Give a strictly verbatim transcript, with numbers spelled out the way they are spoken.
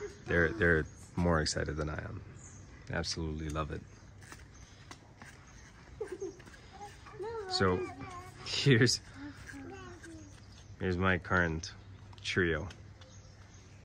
they're they're more excited than I am. Absolutely love it. So here's here's my current trio.